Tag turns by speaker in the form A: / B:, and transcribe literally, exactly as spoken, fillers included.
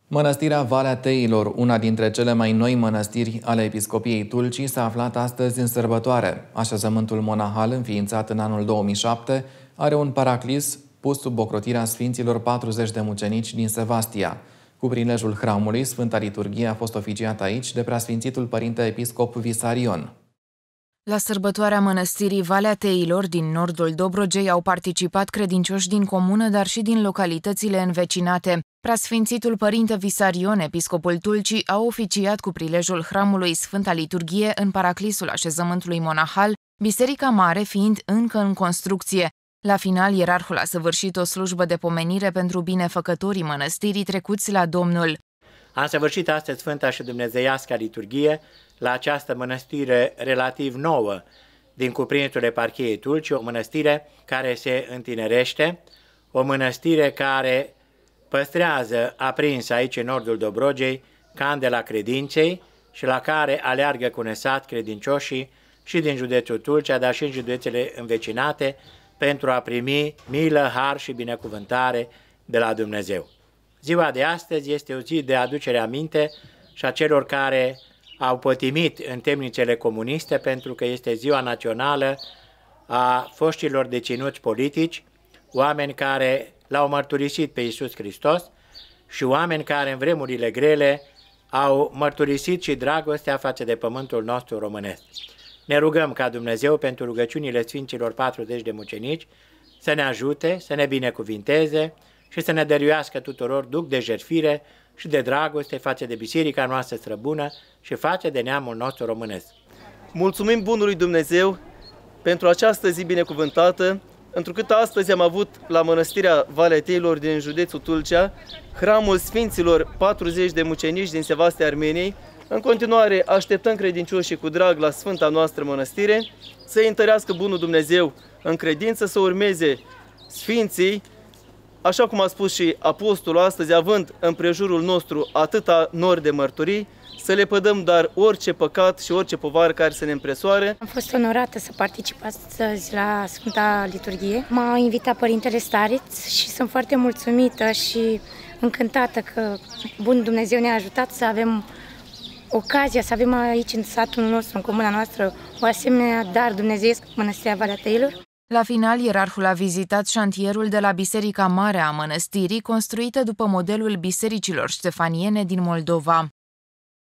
A: Mănăstirea Valea Teilor, una dintre cele mai noi mănăstiri ale Episcopiei Tulcii, s-a aflat astăzi în sărbătoare. Așezământul monahal, înființat în anul două mii șapte, are un paraclis pus sub ocrotirea sfinților patruzeci de mucenici din Sevastia. Cu prilejul hramului, Sfânta Liturghie a fost oficiată aici de Preasfințitul Părinte Episcop Visarion.
B: La sărbătoarea mănăstirii Valea Teilor din nordul Dobrogei au participat credincioși din comună, dar și din localitățile învecinate. Preasfințitul Părinte Visarion, episcopul Tulcii, a oficiat cu prilejul hramului Sfânta Liturghie în paraclisul așezământului monahal, biserica mare fiind încă în construcție. La final, ierarhul a săvârșit o slujbă de pomenire pentru binefăcătorii mănăstirii trecuți la Domnul.
C: Am săvârșit astăzi Sfânta și Dumnezeiasca Liturghie la această mănăstire relativ nouă din cuprinsul eparhiei Tulcii, o mănăstire care se întinerește, o mănăstire care păstrează aprinsă aici în nordul Dobrogei candela credinței și la care aleargă cu nesat credincioșii și din județul Tulcea, dar și în județele învecinate, pentru a primi milă, har și binecuvântare de la Dumnezeu. Ziua de astăzi este o zi de aducere aminte și a celor care au pătimit în temnițele comuniste, pentru că este ziua națională a foștilor deținuți politici, oameni care l-au mărturisit pe Iisus Hristos și oameni care în vremurile grele au mărturisit și dragostea față de pământul nostru românesc. Ne rugăm ca Dumnezeu, pentru rugăciunile Sfinților patruzeci de mucenici, să ne ajute, să ne binecuvinteze și să ne dăruiască tuturor duc de jertfire și de dragoste față de biserica noastră străbună și față de neamul nostru românesc.
D: Mulțumim bunului Dumnezeu pentru această zi binecuvântată, întrucât astăzi am avut la Mănăstirea Valea Teilor din județul Tulcea hramul Sfinților patruzeci de mucenici din Sevastia Armeniei. În continuare așteptăm credincioșii cu drag la Sfânta noastră mănăstire să-i întărească bunul Dumnezeu în credință, să urmeze Sfinții, așa cum a spus și Apostolul astăzi, având în prejurul nostru atâta nori de mărturii, să le pădăm dar orice păcat și orice povară care să ne împresoare.
E: Am fost onorată să particip astăzi la Sfânta Liturghie. M-a invitat Părintele Stareț și sunt foarte mulțumită și încântată că Bunul Dumnezeu ne-a ajutat să avem ocazia, să avem aici în satul nostru, în comuna noastră, o asemenea dar dumnezeiesc, Mănăstirea Valea Teilor.
B: La final, ierarhul a vizitat șantierul de la Biserica Mare a mănăstirii, construită după modelul bisericilor ștefaniene din Moldova.